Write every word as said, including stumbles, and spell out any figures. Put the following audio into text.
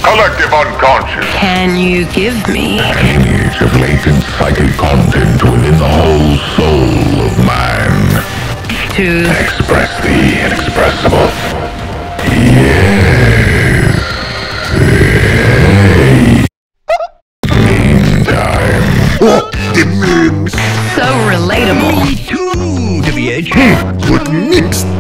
Collective unconscious. Can you give me An image of latent psychic content within the whole soul of man. to Express the inexpressible. Yes. Meantime. Oh, the memes. so relatable? Too, to the edge. What next?